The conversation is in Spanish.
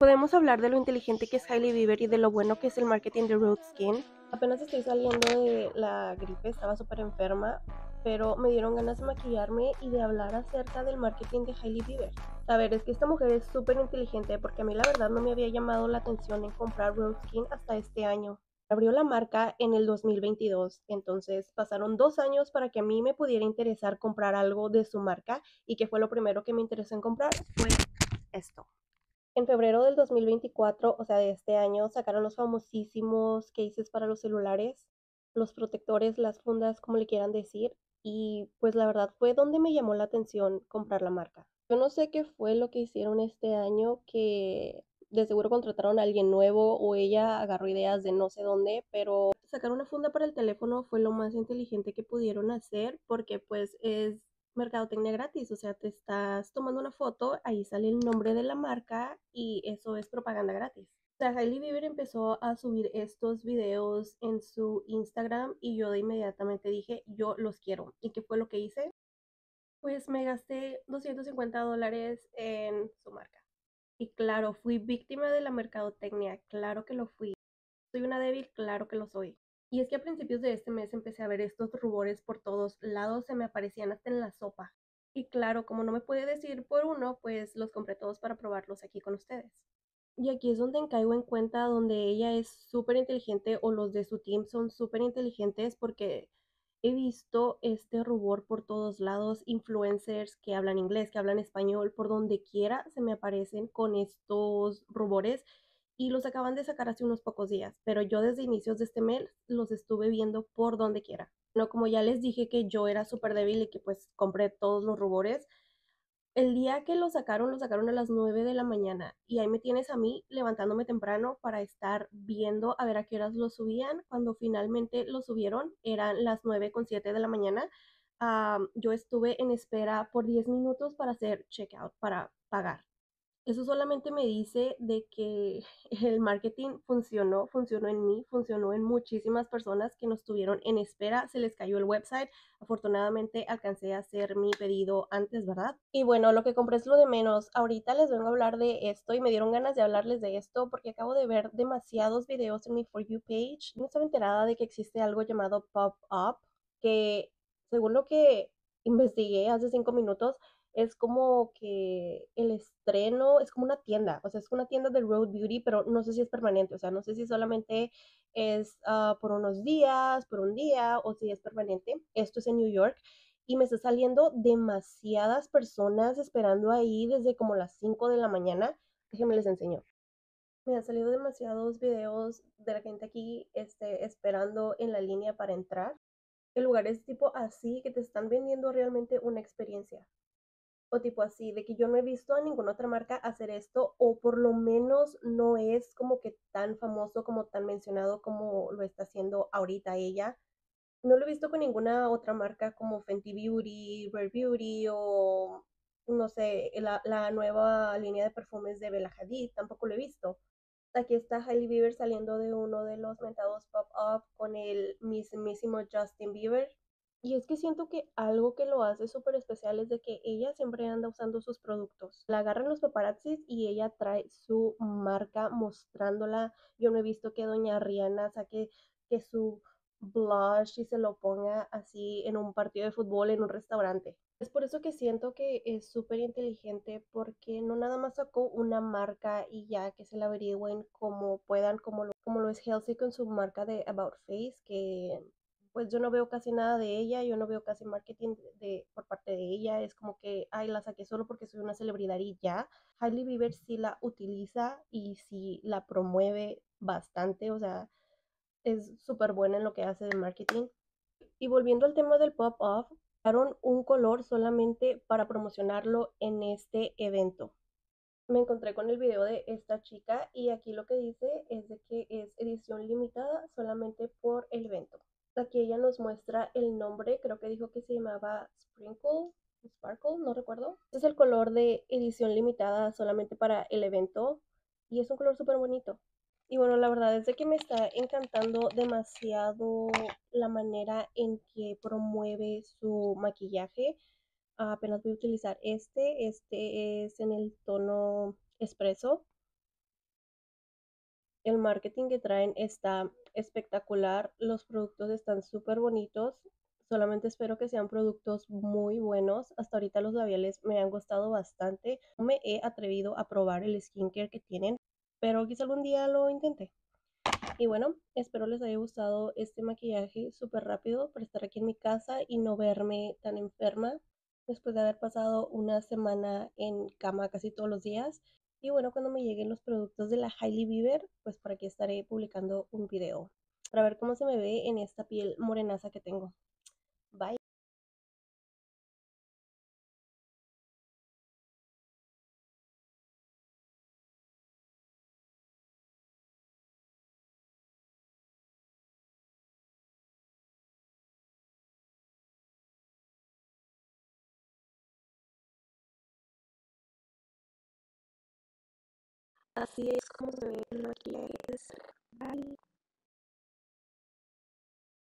Podemos hablar de lo inteligente que es Hailey Bieber y de lo bueno que es el marketing de Roots Skin. Apenas estoy saliendo de la gripe, estaba súper enferma, pero me dieron ganas de maquillarme y de hablar acerca del marketing de Hailey Bieber. A ver, es que esta mujer es súper inteligente porque a mí la verdad no me había llamado la atención en comprar Roots Skin hasta este año. Abrió la marca en el 2022, entonces pasaron 2 años para que a mí me pudiera interesar comprar algo de su marca. ¿Y qué fue lo primero que me interesó en comprar? Fue esto. En febrero del 2024, o sea, de este año, sacaron los famosísimos cases para los celulares, los protectores, las fundas, como le quieran decir, y pues la verdad fue donde me llamó la atención comprar la marca. Yo no sé qué fue lo que hicieron este año, que de seguro contrataron a alguien nuevo o ella agarró ideas de no sé dónde, pero sacar una funda para el teléfono fue lo más inteligente que pudieron hacer porque pues es mercadotecnia gratis, o sea, te estás tomando una foto, ahí sale el nombre de la marca y eso es propaganda gratis. O sea, Hailey Bieber empezó a subir estos videos en su Instagram y yo de inmediatamente dije, yo los quiero. ¿Y qué fue lo que hice? Pues me gasté $250 en su marca. Y claro, fui víctima de la mercadotecnia, claro que lo fui. ¿Soy una débil? Claro que lo soy. Y es que a principios de este mes empecé a ver estos rubores por todos lados, se me aparecían hasta en la sopa. Y claro, como no me puede decir por uno, pues los compré todos para probarlos aquí con ustedes. Y aquí es donde caigo en cuenta donde ella es súper inteligente o los de su team son súper inteligentes porque he visto este rubor por todos lados, influencers que hablan inglés, que hablan español, por donde quiera se me aparecen con estos rubores y los acaban de sacar hace unos pocos días, pero yo desde inicios de este mes los estuve viendo por donde quiera. No, como ya les dije que yo era súper débil y que pues compré todos los rubores, el día que lo sacaron a las 9 de la mañana y ahí me tienes a mí levantándome temprano para estar viendo a ver a qué horas lo subían. Cuando finalmente lo subieron, eran las 9:07 de la mañana. Yo estuve en espera por 10 minutos para hacer checkout, para pagar. Eso solamente me dice de que el marketing funcionó, funcionó en mí, funcionó en muchísimas personas que nos tuvieron en espera, se les cayó el website. Afortunadamente alcancé a hacer mi pedido antes, ¿verdad? Y bueno, lo que compré es lo de menos. Ahorita les vengo a hablar de esto y me dieron ganas de hablarles de esto porque acabo de ver demasiados videos en mi For You page. No estaba enterada de que existe algo llamado Pop-Up, que según lo que investigué hace 5 minutos, es como que el estreno es como una tienda, o sea, es una tienda de Road Beauty, pero no sé si es permanente, o sea, no sé si solamente es por unos días, por un día, o si es permanente. Esto es en New York y me está saliendo demasiadas personas esperando ahí desde como las 5 de la mañana. Déjenme les enseño. Me han salido demasiados videos de la gente aquí esperando en la línea para entrar. El lugar es tipo así, que te están vendiendo realmente una experiencia o tipo así, de que yo no he visto a ninguna otra marca hacer esto, o por lo menos no es como que tan famoso, como tan mencionado como lo está haciendo ahorita ella. No lo he visto con ninguna otra marca como Fenty Beauty, Rare Beauty o no sé, la nueva línea de perfumes de Bella Hadid, tampoco lo he visto. Aquí está Hailey Bieber saliendo de uno de los mentados pop-up con el mismísimo Justin Bieber. Y es que siento que algo que lo hace súper especial es de que ella siempre anda usando sus productos. La agarran los paparazzis y ella trae su marca mostrándola. Yo no he visto que doña Rihanna saque que su blush y se lo ponga así en un partido de fútbol, en un restaurante. Es por eso que siento que es súper inteligente porque no nada más sacó una marca y ya que se la averigüen como puedan, como lo es Halsey con su marca de About Face, que pues yo no veo casi nada de ella, yo no veo casi marketing por parte de ella, es como que, ay, la saqué solo porque soy una celebridad y ya. Hailey Bieber sí la utiliza y sí la promueve bastante, o sea, es súper buena en lo que hace de marketing. Y volviendo al tema del pop-up, usaron un color solamente para promocionarlo en este evento. Me encontré con el video de esta chica y aquí lo que dice es de que es edición limitada solamente por el evento. Aquí ella nos muestra el nombre, creo que dijo que se llamaba Sparkle, no recuerdo. Este es el color de edición limitada solamente para el evento y es un color súper bonito. Y bueno, la verdad es de que me está encantando demasiado la manera en que promueve su maquillaje. Apenas voy a utilizar este es en el tono espresso El marketing que traen está espectacular, los productos están súper bonitos. Solamente espero que sean productos muy buenos. Hasta ahorita los labiales me han gustado bastante. No me he atrevido a probar el skincare que tienen, pero quizá algún día lo intente. Y bueno, espero les haya gustado este maquillaje súper rápido para estar aquí en mi casa y no verme tan enferma después de haber pasado una semana en cama casi todos los días. Y bueno, cuando me lleguen los productos de la Hailey Bieber, pues por aquí estaré publicando un video para ver cómo se me ve en esta piel morenaza que tengo. Bye. Así es como se ve el maquillaje.